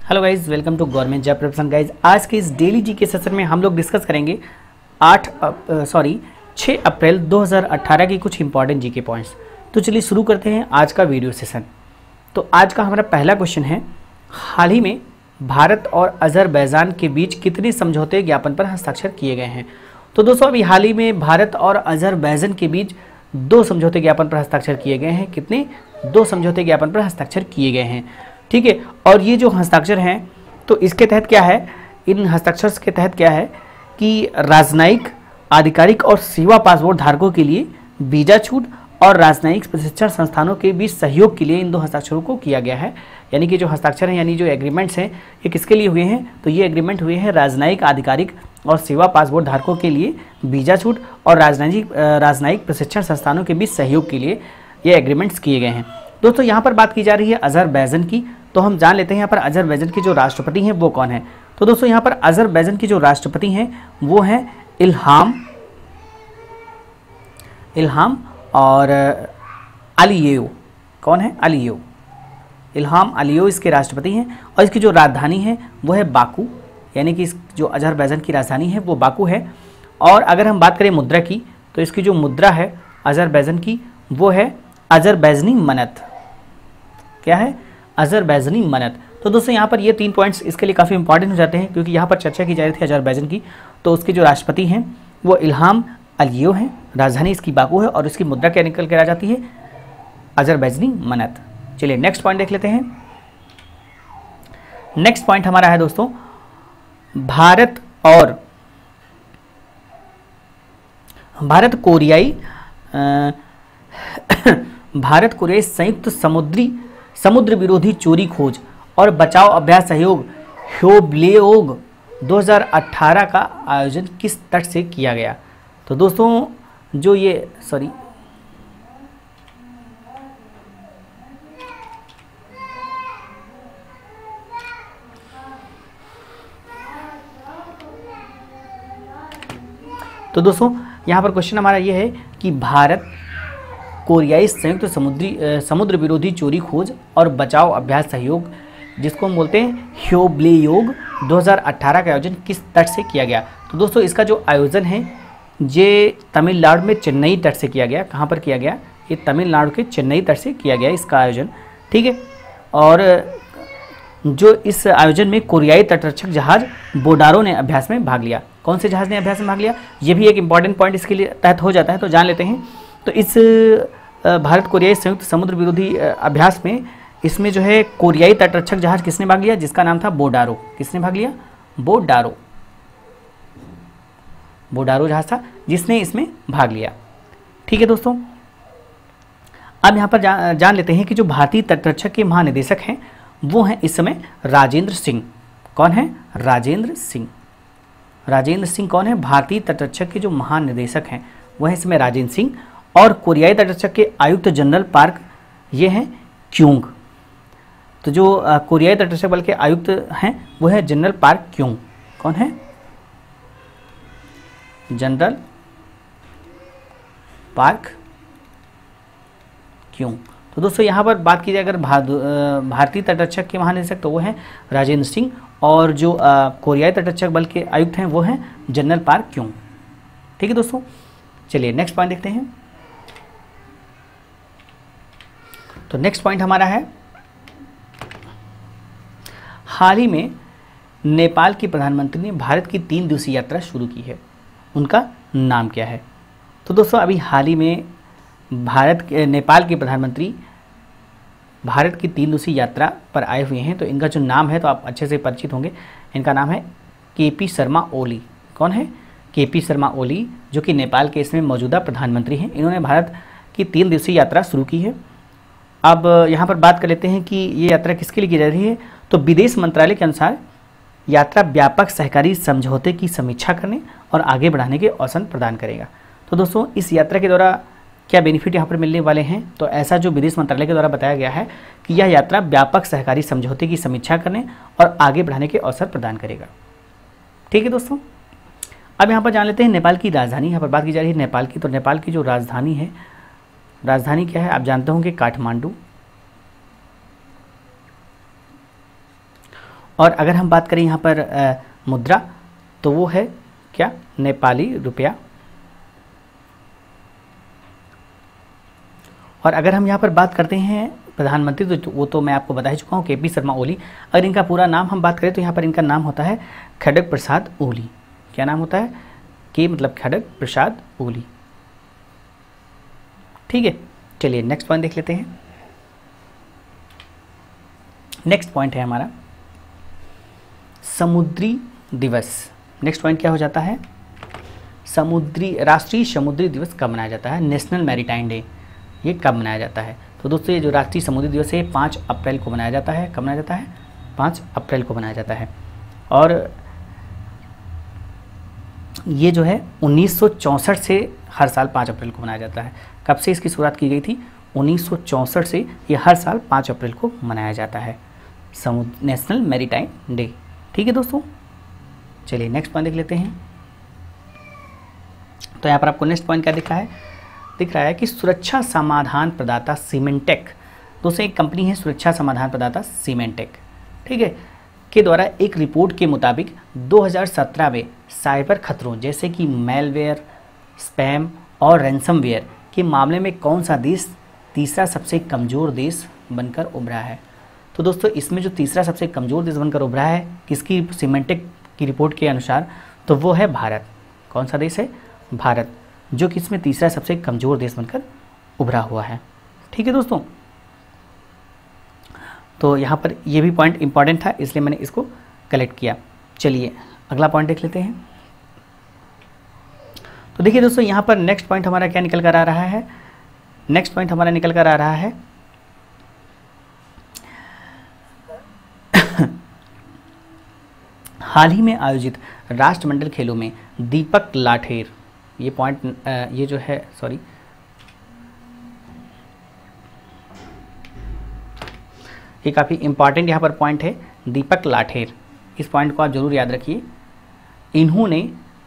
Hello guys, welcome to government job preparation guys. आज के इस डेली जी के सेशन में हम लोग डिस्कस करेंगे 6 अप्रैल 2018 की कुछ इंपॉर्टेंट जी के पॉइंट्स। तो चलिए शुरू करते हैं आज का वीडियो सेशन। तो आज का हमारा पहला क्वेश्चन है, हाल ही में भारत और अजरबैजान के बीच कितने समझौते ज्ञापन पर हस्ताक्षर किए गए हैं। तो दोस्तों अभी हाल ही में भारत और अजरबैजान के बीच 2 समझौते ज्ञापन पर हस्ताक्षर किए गए हैं। कितने? 2 समझौते ज्ञापन पर हस्ताक्षर किए गए हैं। ठीक है, और ये जो हस्ताक्षर हैं तो इसके तहत क्या है, इन हस्ताक्षर के तहत क्या है कि राजनयिक, आधिकारिक और सेवा पासपोर्ट धारकों के लिए वीजा छूट और राजनयिक प्रशिक्षण संस्थानों के बीच सहयोग के लिए इन 2 हस्ताक्षरों को किया गया है। यानी कि जो हस्ताक्षर हैं, यानी जो एग्रीमेंट्स हैं, ये किसके लिए हुए हैं? तो ये एग्रीमेंट हुए हैं राजनयिक, आधिकारिक और सेवा पासपोर्ट धारकों के लिए वीजा छूट और राजनयिक प्रशिक्षण संस्थानों के बीच सहयोग के लिए ये एग्रीमेंट्स किए गए हैं। दोस्तों यहाँ पर बात की जा रही है अजरबैजान की, तो हम जान लेते हैं यहाँ पर अजरबैजान के जो राष्ट्रपति हैं वो कौन है। तो दोस्तों यहाँ पर अजरबैजान के जो राष्ट्रपति हैं वो हैं इल्हाम और अलीयेव। कौन है? अलीयेव। इल्हाम अलीयेव इसके राष्ट्रपति हैं और इसकी जो राजधानी है वो है बाकू, यानी कि इस जो अजरबैजान की राजधानी है वो बाकू है। और अगर हम बात करें मुद्रा की, तो इसकी जो मुद्रा है अजरबैजान की वो है अजरबैजानी मनत। क्या है? Azerbaijani manat. तो दोस्तों यहाँ पर ये 3 पॉइंट्स इसके लिए काफ़ी इंपॉर्टेंट हो जाते हैं, क्योंकि यहाँ पर चर्चा की जा रही थी अजरबैजान की। तो उसके जो राष्ट्रपति हैं वो इल्हाम अलीयेव हैं, राजधानी इसकी बाकू है और इसकी मुद्रा क्या निकल कर आ जाती है? Azerbaijani manat. चलिए नेक्स्ट पॉइंट देख लेते हैं। नेक्स्ट पॉइंट हमारा है दोस्तों, भारत कोरियाई संयुक्त समुद्र विरोधी चोरी खोज और बचाव अभ्यास सहयोग ह्योबलेओग 2018 का आयोजन किस तट से किया गया? तो दोस्तों जो ये तो दोस्तों यहाँ पर क्वेश्चन हमारा ये है कि भारत कोरियाई संयुक्त समुद्र विरोधी चोरी खोज और बचाव अभ्यास सहयोग, जिसको हम बोलते हैं ह्योबलेओग 2018 का आयोजन किस तट से किया गया? तो दोस्तों इसका जो आयोजन है ये तमिलनाडु में चेन्नई तट से किया गया। कहाँ पर किया गया? ये तमिलनाडु के चेन्नई तट से किया गया इसका आयोजन। ठीक है, और जो इस आयोजन में कोरियाई तटरक्षक जहाज बोडारो ने अभ्यास में भाग लिया। कौन से जहाज ने अभ्यास में भाग लिया? ये भी एक इंपॉर्टेंट पॉइंट इसके लिए तहत हो जाता है, तो जान लेते हैं। तो इस भारत कोरियाई संयुक्त समुद्र विरोधी अभ्यास में इसमें जो है कोरियाई तटरक्षक जहाज किसने भाग लिया? जिसका नाम था बोडारो। किसने भाग लिया? बोडारो जहाज था जिसने इसमें भाग लिया। ठीक है दोस्तों, अब यहाँ पर जान लेते हैं कि जो भारतीय तटरक्षक के महानिदेशक हैं वो हैं इस समय राजेंद्र सिंह। कौन है? राजेंद्र सिंह कौन है? भारतीय तटरक्षक के जो महानिदेशक हैं वो है इसमें राजेंद्र सिंह। और कोरियाई तटरक्षक के आयुक्त जनरल पार्क ये हैं क्यूंग। तो जो कोरियाई तटरक्षक बल के आयुक्त हैं वो है जनरल पार्क क्यूंग। कौन है? General Park Kyung. तो दोस्तों यहाँ पर बात की जाए अगर भारतीय तटरक्षक के महानिदेशक तो वो हैं राजेंद्र सिंह, और जो कोरियाई तटरक्षक बल के आयुक्त हैं वो हैं जनरल पार्क क्यूंग। ठीक है दोस्तों, चलिए नेक्स्ट पॉइंट देखते हैं। तो नेक्स्ट पॉइंट हमारा है, हाल ही में नेपाल के प्रधानमंत्री ने भारत की 3 दिवसीय यात्रा शुरू की है। उनका नाम क्या है? तो दोस्तों अभी हाल ही में नेपाल के प्रधानमंत्री भारत की 3 दिवसीय यात्रा पर आए हुए हैं। तो इनका जो नाम है तो आप अच्छे से परिचित होंगे, इनका नाम है केपी शर्मा ओली। कौन है? केपी शर्मा ओली, जो कि नेपाल के इसमें मौजूदा प्रधानमंत्री हैं। इन्होंने भारत की 3 दिवसीय यात्रा शुरू की है। अब यहाँ पर बात कर लेते हैं कि ये यात्रा किसके लिए की जा रही है। तो विदेश मंत्रालय के अनुसार यात्रा व्यापक सहकारी समझौते की समीक्षा करने और आगे बढ़ाने के अवसर प्रदान करेगा। तो दोस्तों इस यात्रा के द्वारा क्या बेनिफिट यहाँ पर मिलने वाले हैं? तो ऐसा जो विदेश मंत्रालय के द्वारा बताया गया है कि यह यात्रा व्यापक सहकारी समझौते की समीक्षा करने और आगे बढ़ाने के अवसर प्रदान करेगा। ठीक है दोस्तों, अब यहाँ पर जान लेते हैं नेपाल की राजधानी। यहाँ पर बात की जा रही है नेपाल की। तो नेपाल की जो राजधानी है, राजधानी क्या है? आप जानते होंगे काठमांडू। और अगर हम बात करें यहाँ पर मुद्रा, तो वो है क्या, नेपाली रुपया। और अगर हम यहाँ पर बात करते हैं प्रधानमंत्री, तो वो तो मैं आपको बता ही चुका हूँ, KP शर्मा ओली। अगर इनका पूरा नाम हम बात करें तो यहाँ पर इनका नाम होता है खड़ग प्रसाद ओली। क्या नाम होता है, के मतलब खड़ग प्रसाद ओली। ठीक है, चलिए नेक्स्ट पॉइंट देख लेते हैं। नेक्स्ट पॉइंट है हमारा समुद्री दिवस। नेक्स्ट पॉइंट क्या हो जाता है, राष्ट्रीय समुद्री दिवस कब मनाया जाता है, नेशनल मैरीटाइम डे, ये कब मनाया जाता है। तो दोस्तों ये जो राष्ट्रीय समुद्री दिवस है 5 अप्रैल को मनाया जाता है। कब मनाया जाता है, 5 अप्रैल को मनाया जाता है। और ये जो है 1964 से हर साल 5 अप्रैल को मनाया जाता है। कब से इसकी शुरुआत की गई थी, 1964 से ये हर साल 5 अप्रैल को मनाया जाता है नेशनल मैरीटाइम डे। ठीक है दोस्तों, चलिए नेक्स्ट पॉइंट देख लेते हैं। तो यहाँ पर आपको नेक्स्ट पॉइंट क्या दिख रहा है कि सुरक्षा समाधान प्रदाता सीमेंटेक, दोस्तों एक कंपनी है सुरक्षा समाधान प्रदाता सीमेंटेक, ठीक है, के द्वारा एक रिपोर्ट के मुताबिक 2017 में साइबर खतरों जैसे कि मेलवेयर, स्पैम और रैंसमवेयर के मामले में कौन सा देश तीसरा सबसे कमज़ोर देश बनकर उभरा है। तो दोस्तों इसमें जो तीसरा सबसे कमज़ोर देश बनकर उभरा है किसकी, सीमेंटेक की रिपोर्ट के अनुसार, तो वो है भारत। कौन सा देश है, भारत, जो कि इसमें तीसरा सबसे कमज़ोर देश बनकर उभरा हुआ है। ठीक है दोस्तों, तो यहाँ पर ये भी पॉइंट इंपॉर्टेंट था इसलिए मैंने इसको कलेक्ट किया। चलिए अगला पॉइंट देख लेते हैं। तो देखिए दोस्तों यहाँ पर नेक्स्ट पॉइंट हमारा क्या निकल कर आ रहा है, नेक्स्ट पॉइंट हमारा निकल कर आ रहा है हाल ही में आयोजित राष्ट्रमंडल खेलों में दीपक लाठेर, ये पॉइंट ये जो है सॉरी ये काफ़ी इंपॉर्टेंट यहाँ पर पॉइंट है, दीपक लाठेर, इस पॉइंट को आप जरूर याद रखिए। इन्होंने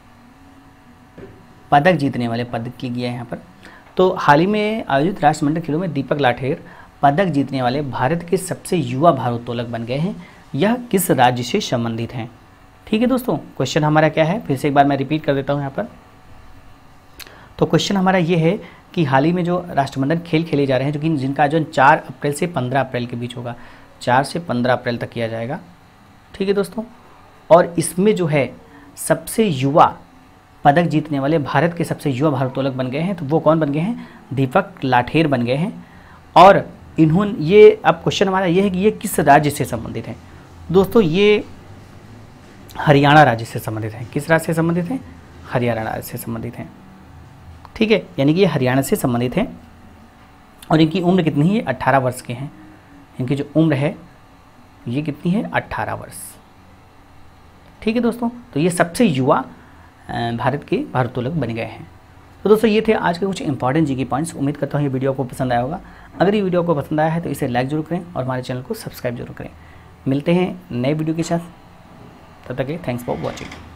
पदक जीतने वाले, पदक लिख गया है यहाँ पर, तो हाल ही में आयोजित राष्ट्रमंडल खेलों में दीपक लाठेर पदक जीतने वाले भारत के सबसे युवा भारोत्तोलक बन गए हैं। यह किस राज्य से संबंधित हैं। ठीक है दोस्तों, क्वेश्चन हमारा क्या है, फिर से एक बार मैं रिपीट कर देता हूँ यहाँ पर। तो क्वेश्चन हमारा ये है कि हाल ही में जो राष्ट्रमंडल खेल खेले जा रहे हैं, जो कि जिनका आयोजन 4 अप्रैल से 15 अप्रैल के बीच होगा, 4 से 15 अप्रैल तक किया जाएगा। ठीक है दोस्तों, और इसमें जो है सबसे युवा पदक जीतने वाले भारत के सबसे युवा भारोत्तोलक बन गए हैं, तो वो कौन बन गए हैं, दीपक लाठेर बन गए हैं। और इन्होंने ये, अब क्वेश्चन हमारा ये है कि ये किस राज्य से संबंधित हैं। दोस्तों ये हरियाणा राज्य से संबंधित हैं। किस राज्य से संबंधित हैं, हरियाणा राज्य से संबंधित हैं। ठीक है, यानी कि ये हरियाणा से संबंधित हैं और इनकी उम्र कितनी है, 18 वर्ष के हैं। इनकी जो उम्र है ये कितनी है, 18 वर्ष। ठीक है दोस्तों, तो ये सबसे युवा भारत के भारोत्तोलक बन गए हैं। तो दोस्तों ये थे आज के कुछ इंपॉर्टेंट जी के पॉइंट्स। उम्मीद करता हूँ ये वीडियो आपको पसंद आया होगा। अगर ये वीडियो आपको पसंद आया है तो इसे लाइक जरूर करें और हमारे चैनल को सब्सक्राइब जरूर करें। मिलते हैं नए वीडियो के साथ, तब तक के लिए थैंक्स फॉर वॉचिंग।